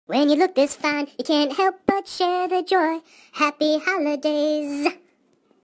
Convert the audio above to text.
When you look this fine, you can't help but share the joy. Happy holidays.